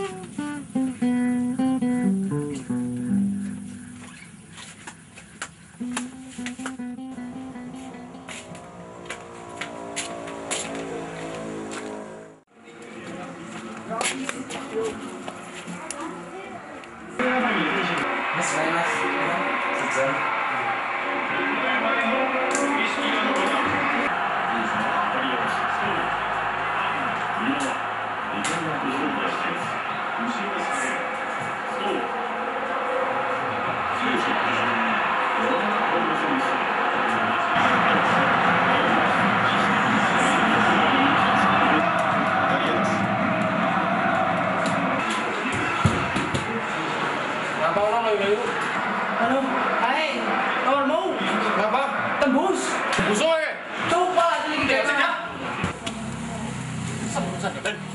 Mas, mas, sejam. Ngapa orang lagi itu? Halo, hai, nomormu? Ngapa? Tembus. Busuk ya? Coba lagi Udah kita. siap. Sebusan ya, Ben.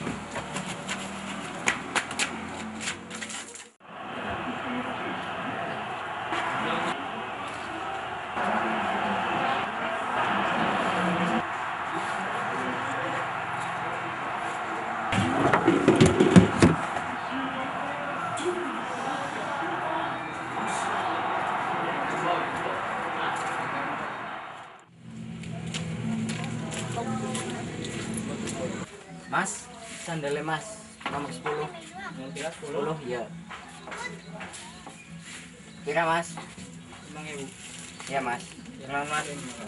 Mas, sandalnya Mas, nomor 10. Nomor 10, iya. Kira Mas? 5.000. Iya Mas. Jangan Mas.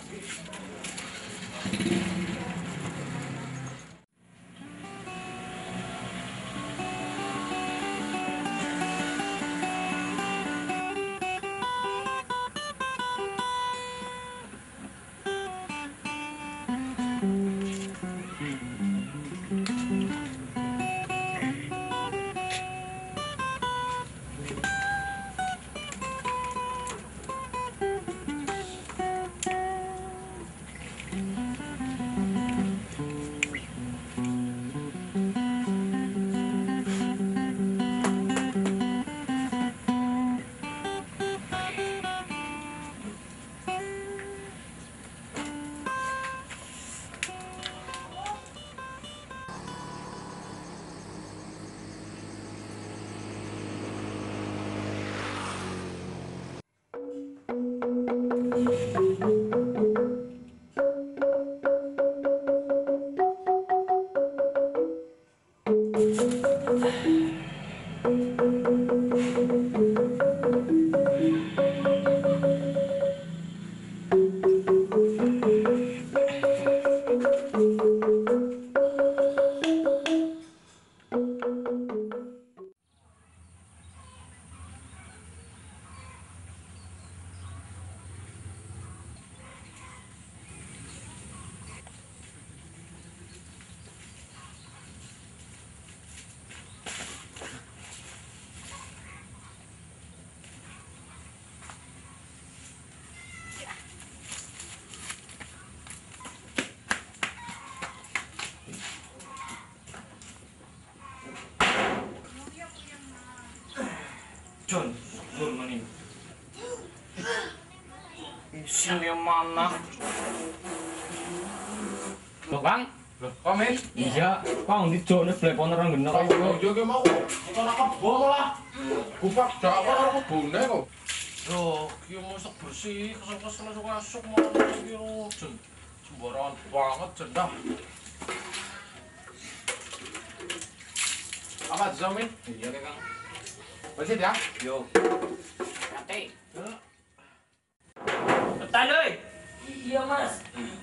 John, manin. Sini mana? Loh, Bang. Loh, Komit? Iya, Bang, di John telepon orang bener kok. Yo ki mau. Bukan aku kebo lah. Kupak dak karo kebune kok. Loh, ki mosok bersih, kesel-kesel masuk mau iki Jon. Sembarangan banget jendah. Apa Zamin? Iya, Kang. Bersih ya? Yo. Kate. Betan oi. Iya, Mas.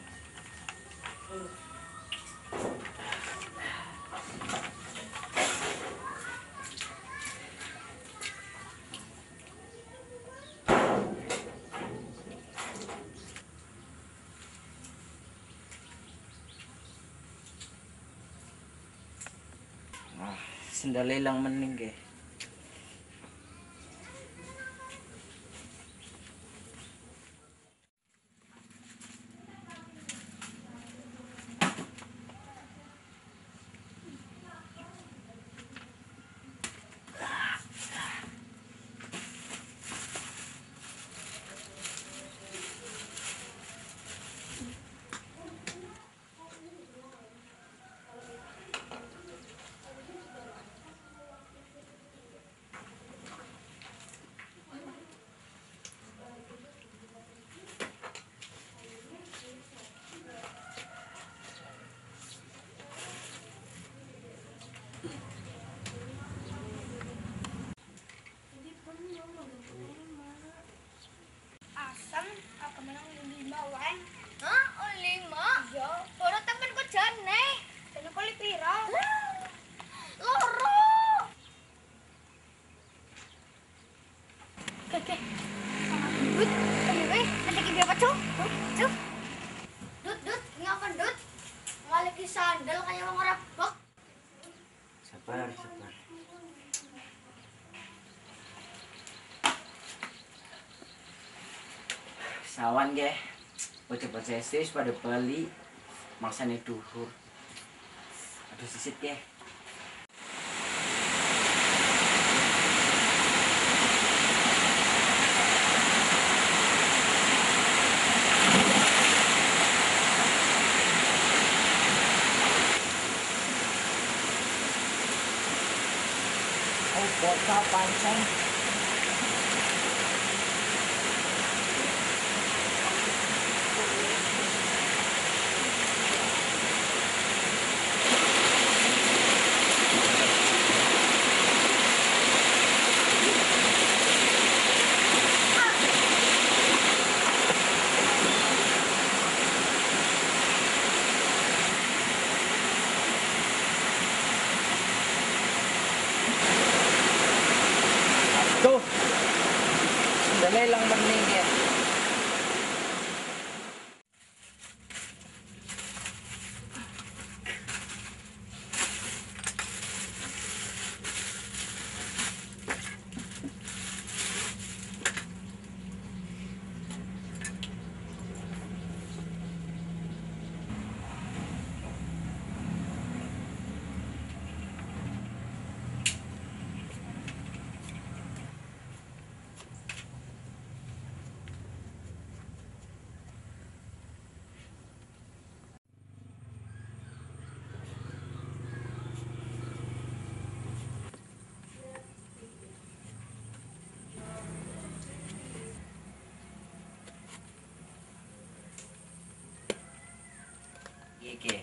Sandalnya hilang mening ke. kemenang 5 wae. Hah? Oh 5? Iya. Loro temenku jane. Jane kali pira? Loro. Oke. Dut, ayo ada ki berapa, Cuk? Cuk. Dut, ngapain Dut? Ngaliki sandal kayak wong ora bok. Sabar. Sawan ge. Bocah-bocah SD wis pada bali. Maksane duhur. Aduh sisit ge. Oh, bocah pancen. Tuh. Sandalnya lang bening ya. Iki.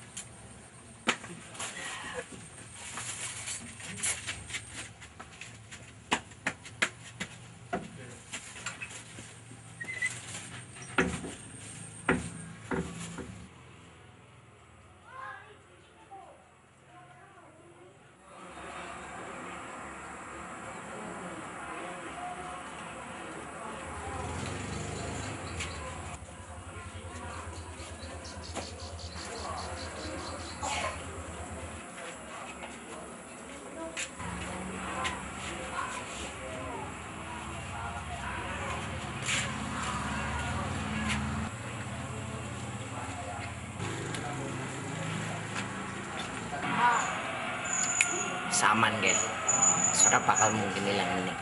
Saman guys, sudah bakal mungkin hilang ini.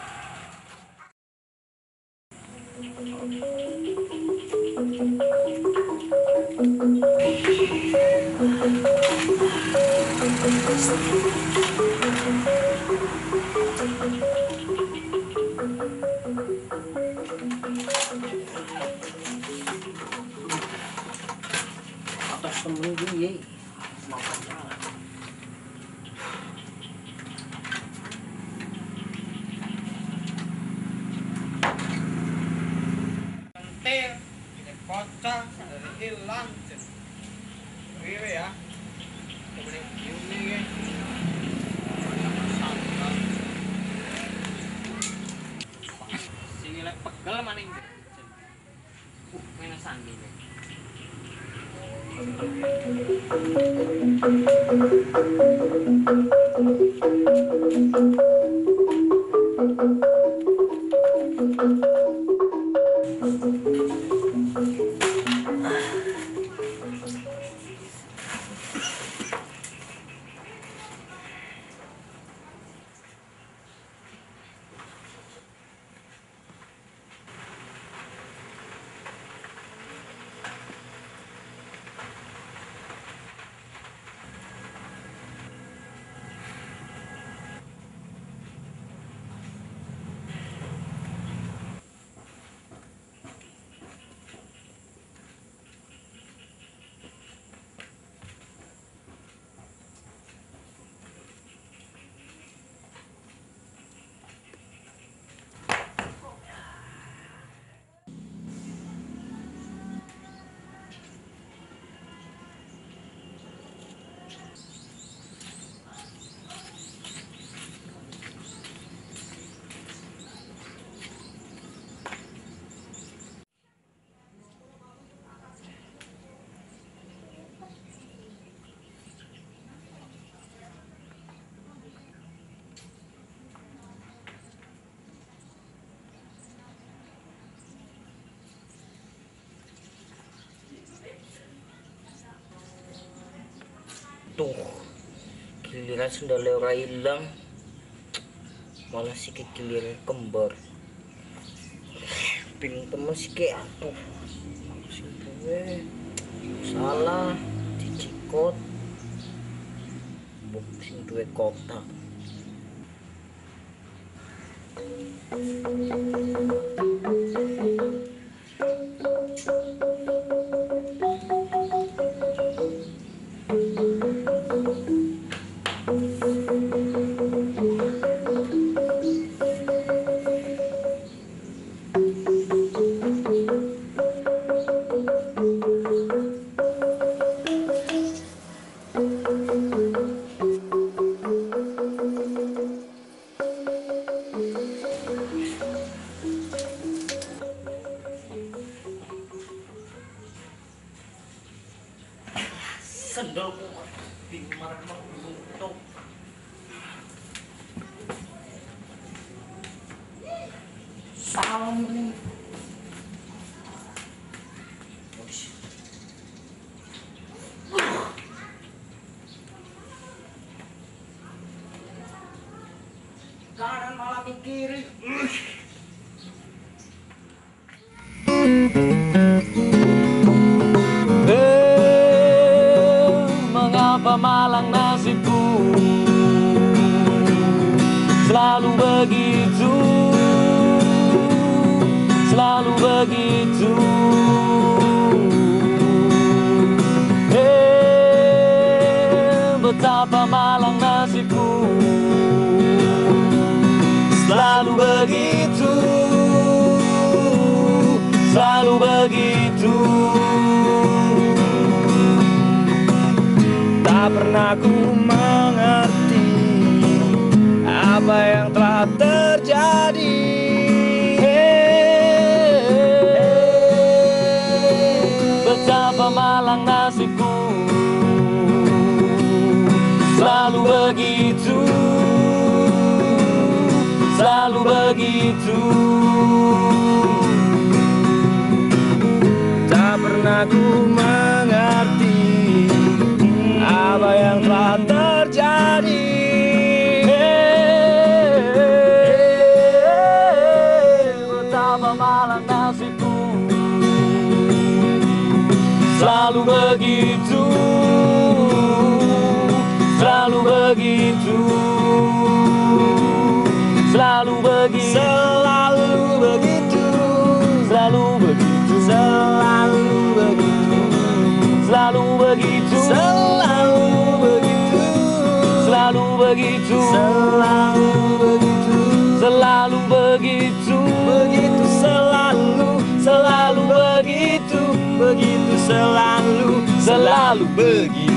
Atas temen gue, makan jalan. Kocak dari hilang Wiwi ya kemudian ini sini lek pegel maning mana sandi Tuh, giliran sendalnya ora ilang, malah sikit giliran kembar. Bingung temen sikit. Aduh, sing duwe salah dicikot. Mbok sing duwe kotak. Sendalku bingung marah untuk salam nih. Kanan malah kiri. Mengapa malang nasibku selalu begitu, selalu begitu. Betapa malang nasibku selalu begitu, selalu begitu. Tak pernah ku mengerti apa yang telah terjadi. Betapa malang nasibku selalu begitu, selalu begitu. Tak pernah ku mengerti apa yang telah terjadi. Betapa malang nasibku selalu begitu, selalu begitu, selalu begitu, selalu begitu, selalu begitu, selalu begitu, selalu begitu, selalu begitu, selalu begitu, selalu begitu, selalu begitu, begitu selalu, selalu begitu, begitu selalu, selalu begitu.